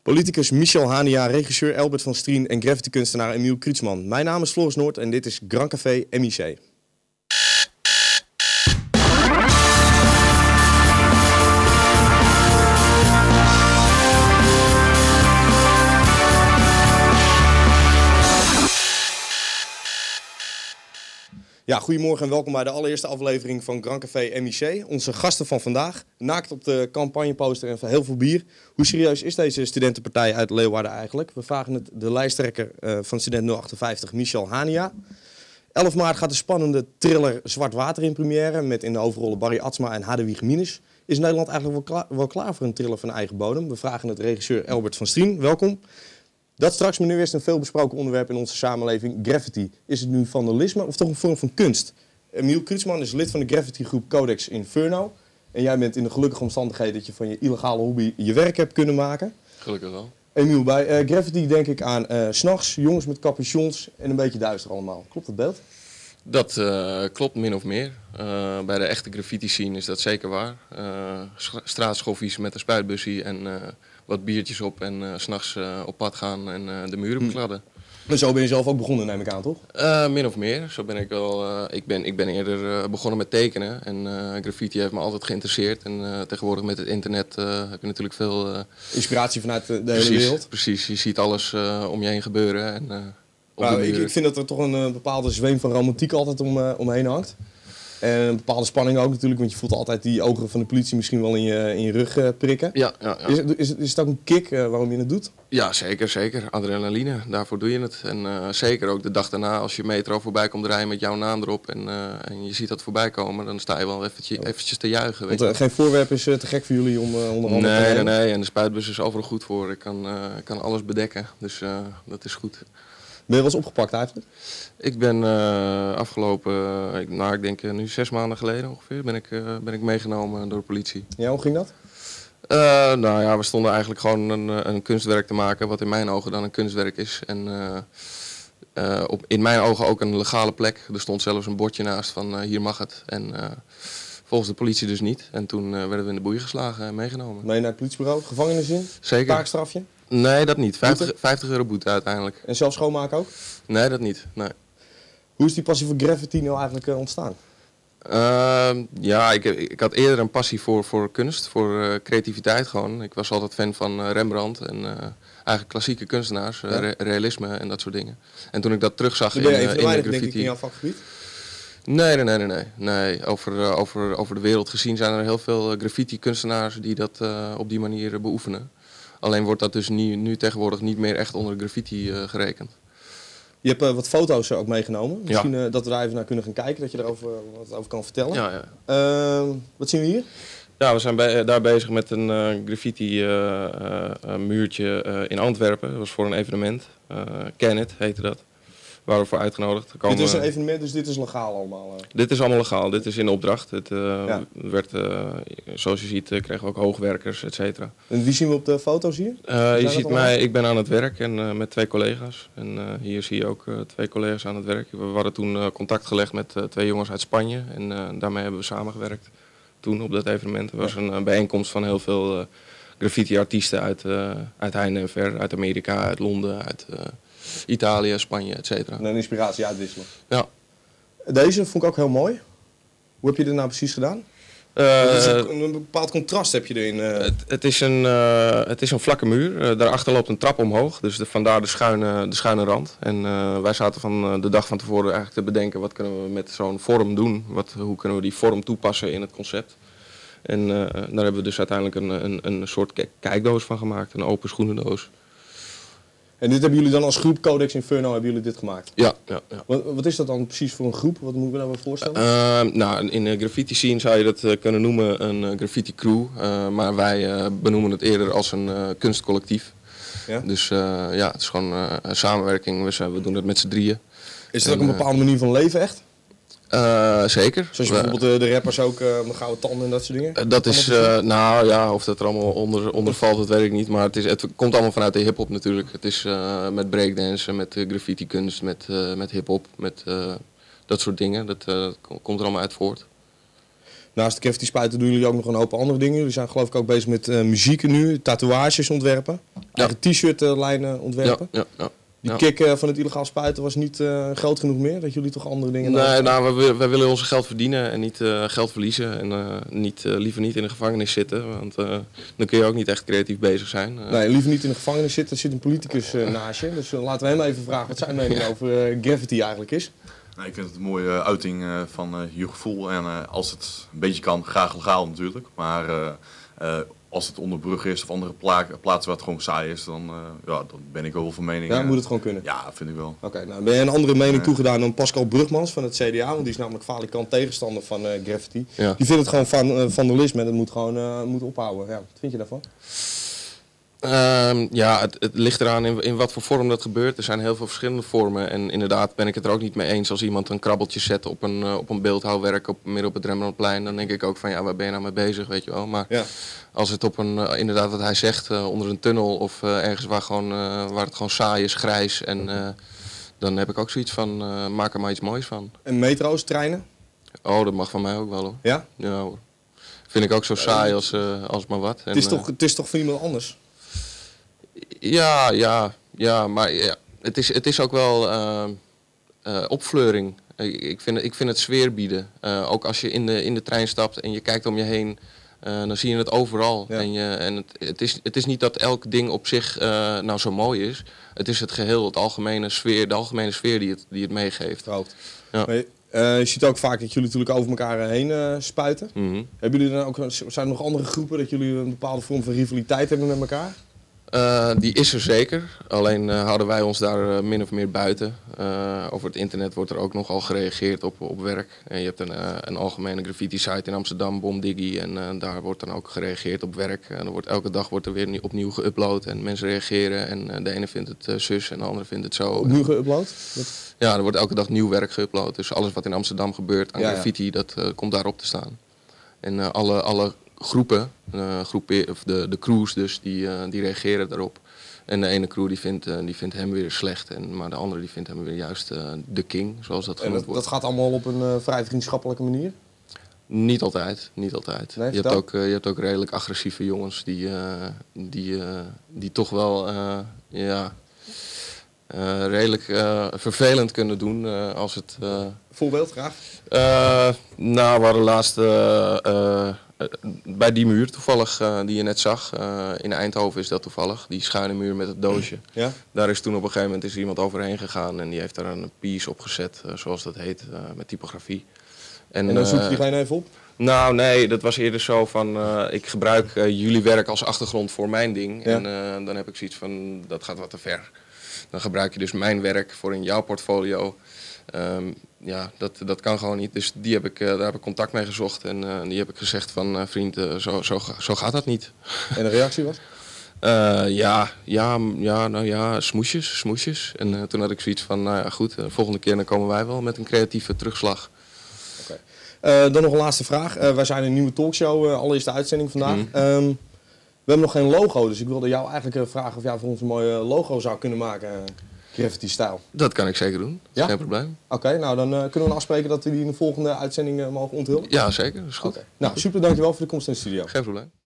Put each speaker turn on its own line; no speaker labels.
Politicus Michel Hania, regisseur Albert van Strien en graffiti-kunstenaar Emiel Kreutzmann. Mijn naam is Floris Noord en dit is Grand Café MIC. Ja, goedemorgen en welkom bij de allereerste aflevering van Grand Café MIC. Onze gasten van vandaag, naakt op de campagneposter en van heel veel bier. Hoe serieus is deze studentenpartij uit Leeuwarden eigenlijk? We vragen het de lijsttrekker van Student 058, Michel Hania. 11 maart gaat de spannende thriller Zwart Water in première met in de hoofdrollen Barry Atsma en Hadewig Minus. Is Nederland eigenlijk wel klaar voor een thriller van eigen bodem? We vragen het regisseur Albert van Strien. Welkom. Dat straks, maar nu eerst een veelbesproken onderwerp in onze samenleving, graffiti. Is het nu vandalisme of toch een vorm van kunst? Emiel Kreutzmann is lid van de graffitigroep Codex Inferno. En jij bent in de gelukkige omstandigheden dat je van je illegale hobby je werk hebt kunnen maken.
Gelukkig wel.
Emiel, bij graffiti denk ik aan 's nachts, jongens met capuchons en een beetje duister allemaal. Klopt dat beeld?
Dat klopt min of meer. Bij de echte graffiti scene is dat zeker waar. Straatschoffies met een spuitbussie en wat biertjes op en 's nachts op pad gaan en de muren bekladden.
Maar zo ben je zelf ook begonnen, neem ik aan, toch?
Min of meer. Zo ben ik wel. Ik ben eerder begonnen met tekenen en graffiti heeft me altijd geïnteresseerd. En tegenwoordig met het internet heb je natuurlijk veel
inspiratie vanuit de hele wereld.
Precies, je ziet alles om je heen gebeuren. En,
ik vind dat er toch een bepaalde zweem van romantiek altijd omheen hangt. En een bepaalde spanning ook natuurlijk, want je voelt altijd die ogen van de politie misschien wel in je rug prikken.
Ja.
Is het ook een kick waarom je het doet?
Ja, zeker. Adrenaline, daarvoor doe je het. En zeker ook de dag daarna als je metro voorbij komt rijden met jouw naam erop en je ziet dat voorbij komen, dan sta je wel eventjes te juichen. Weet
want geen voorwerp is te gek voor jullie om onder handen te nemen?
Nee, en de spuitbus is overal goed voor. Ik kan alles bedekken, dus dat is goed.
Ben je wel eens opgepakt eigenlijk?
Ik ben afgelopen, ik denk nu 6 maanden geleden ongeveer, ben ik meegenomen door de politie.
Ja, hoe ging dat?
We stonden eigenlijk gewoon een kunstwerk te maken, wat in mijn ogen dan een kunstwerk is. En in mijn ogen ook een legale plek. Er stond zelfs een bordje naast van hier mag het. En volgens de politie dus niet. En toen werden we in de boeien geslagen en meegenomen.
Mee naar het politiebureau, gevangenis in?
Zeker.
Taakstrafje?
Nee, dat niet. 50 euro boete uiteindelijk.
En zelf schoonmaken ook?
Nee, dat niet. Nee.
Hoe is die passie voor graffiti nou eigenlijk ontstaan?
Ik had eerder een passie voor kunst, voor creativiteit gewoon. Ik was altijd fan van Rembrandt en eigenlijk klassieke kunstenaars, realisme en dat soort dingen. En toen ik dat terugzag in de graffiti...
denk ik in jouw vakgebied?
Nee. Over de wereld gezien zijn er heel veel graffiti-kunstenaars die dat op die manier beoefenen. Alleen wordt dat dus nu tegenwoordig niet meer echt onder graffiti gerekend. Je
hebt wat foto's ook meegenomen. Misschien dat we daar even naar kunnen gaan kijken, dat je erover wat over kan vertellen.
Ja.
Wat zien we hier?
Ja, we zijn daar bezig met een graffiti muurtje in Antwerpen. Dat was voor een evenement. Can It heette dat. Waren we voor uitgenodigd.
Dit is een evenement, dus dit is legaal allemaal?
Dit is allemaal legaal. Dit is in opdracht. Het werd, zoals je ziet, kregen we ook hoogwerkers, et cetera.
En wie zien we op de foto's hier?
Je ziet mij, ik ben aan het werk en met 2 collega's. En hier zie je ook 2 collega's aan het werk. We hadden toen contact gelegd met 2 jongens uit Spanje. En daarmee hebben we samengewerkt toen op dat evenement. Er was een bijeenkomst van heel veel graffiti-artiesten uit heinde en ver. Uit Amerika, uit Londen, uit... Italië, Spanje, et cetera.
En een inspiratie uitwisselen.
Ja.
Deze vond ik ook heel mooi. Hoe heb je dit nou precies gedaan? Een bepaald contrast heb je erin.
Het is een vlakke muur. Daarachter loopt een trap omhoog. Dus vandaar de schuine rand. En wij zaten van de dag van tevoren eigenlijk te bedenken... wat kunnen we met zo'n vorm doen? Hoe kunnen we die vorm toepassen in het concept? En daar hebben we dus uiteindelijk een soort kijkdoos van gemaakt. Een open schoenendoos.
En dit hebben jullie dan als groep Codex Inferno hebben jullie dit gemaakt?
Ja.
Wat is dat dan precies voor een groep? Wat moet ik me daarbij voorstellen?
In de graffiti scene zou je dat kunnen noemen een graffiti crew. Maar wij benoemen het eerder als een kunstcollectief. Ja? Dus het is gewoon een samenwerking. We doen het met z'n drieën.
Is het ook een bepaalde manier van leven echt?
Zeker.
Zoals bijvoorbeeld de rappers ook met gouden tanden en dat soort dingen?
Dat is, of dat er allemaal onder valt, dat weet ik niet. Maar het komt allemaal vanuit de hiphop natuurlijk. Het is met breakdansen, met graffiti kunst, met hiphop, met dat soort dingen. Dat komt er allemaal uit voort.
Naast de graffiti spuiten doen jullie ook nog een hoop andere dingen. Jullie zijn geloof ik ook bezig met muziek nu, tatoeages ontwerpen, eigen t-shirt lijnen ontwerpen.
Ja.
Die kick van het illegaal spuiten was niet groot genoeg meer? Dat jullie toch andere dingen...
Nee, wij willen ons geld verdienen en niet geld verliezen. En liever niet in de gevangenis zitten, want dan kun je ook niet echt creatief bezig zijn.
Nee, liever niet in de gevangenis zitten. Er zit een politicus naast je. Dus laten we hem even vragen wat zijn mening over graffiti eigenlijk is.
Nou, ik vind het een mooie uiting van je gevoel. En als het een beetje kan, graag legaal natuurlijk. Maar als het onder brug is of andere plaatsen waar het gewoon saai is, dan ben ik wel van mening.
Ja, moet het gewoon kunnen?
Ja, vind ik wel.
Oké, nou ben je een andere mening toegedaan dan Pascal Brugmans van het CDA, want die is namelijk falikant tegenstander van graffiti.
Ja.
Die vindt het gewoon vandalisme en dat moet gewoon moet ophouden. Ja, wat vind je daarvan?
Het ligt eraan in wat voor vorm dat gebeurt. Er zijn heel veel verschillende vormen. En inderdaad ben ik het er ook niet mee eens als iemand een krabbeltje zet op een beeldhouwwerk midden op het Rembrandtplein. Dan denk ik ook van ja, waar ben je nou mee bezig, weet je wel. Maar als het op inderdaad wat hij zegt, onder een tunnel of ergens waar het gewoon saai is, grijs. En dan heb ik ook zoiets van, maak er maar iets moois van.
En metro's, treinen?
Oh, dat mag van mij ook wel hoor.
Ja?
Ja hoor. Vind ik ook zo saai als maar wat.
Het is toch van iemand anders?
Ja, maar het is ook wel opfleuring. Ik vind het sfeer bieden. Ook als je in de trein stapt en je kijkt om je heen, dan zie je het overal. Ja. Het is niet dat elk ding op zich nou zo mooi is. Het is het geheel, de algemene sfeer die het meegeeft.
Ja. Je ziet ook vaak dat jullie natuurlijk over elkaar heen spuiten.
Mm-hmm.
Hebben jullie dan ook, zijn er nog andere groepen dat jullie een bepaalde vorm van rivaliteit hebben met elkaar?
Die is er zeker, alleen houden wij ons daar min of meer buiten. Over het internet wordt er ook nogal gereageerd op werk. Je hebt een algemene graffiti site in Amsterdam, Bomdiggy, en daar wordt dan ook gereageerd op werk. Elke dag wordt er weer opnieuw geüpload en mensen reageren en de ene vindt het zus en de andere vindt het zo.
Opnieuw geüpload?
Ja, er wordt elke dag nieuw werk geüpload, dus alles wat in Amsterdam gebeurt aan graffiti, dat komt daarop te staan. En alle groepen, de crews dus, die reageren daarop. En de ene crew die vindt hem weer slecht, maar de andere die vindt hem weer juist de king, zoals dat genoemd wordt.
Dat gaat allemaal op een vrij vriendschappelijke manier?
Niet altijd. Nee, je hebt ook redelijk agressieve jongens die toch wel redelijk vervelend kunnen doen als het...
Voorbeeld, graag.
We hadden laatst bij die muur toevallig, die je net zag, in Eindhoven is dat toevallig, die schuine muur met het doosje. Ja? Daar is toen op een gegeven moment iemand overheen gegaan en die heeft daar een piece op gezet, zoals dat heet, met typografie.
En dan zoek je diegene even op?
Nou nee, dat was eerder zo van, ik gebruik jullie werk als achtergrond voor mijn ding. Ja. En dan heb ik zoiets van, dat gaat wat te ver. Dan gebruik je dus mijn werk voor in jouw portfolio. Dat kan gewoon niet. Dus daar heb ik contact mee gezocht. En die heb ik gezegd van, vriend, zo gaat dat niet.
En de reactie was?
Smoesjes. En toen had ik zoiets van, nou ja, goed, volgende keer dan komen wij wel met een creatieve terugslag.
Okay. Dan nog een laatste vraag. Wij zijn een nieuwe talkshow, allereerste uitzending vandaag. We hebben nog geen logo, dus ik wilde jou eigenlijk vragen of jij voor ons een mooie logo zou kunnen maken. Graffiti-stijl.
Dat kan ik zeker doen, dat is geen probleem.
Oké, nou dan kunnen we afspreken dat we die in de volgende uitzending mogen onthullen.
Ja, zeker, dat is goed.
Nou, super, dankjewel voor de komst in de studio.
Geen probleem.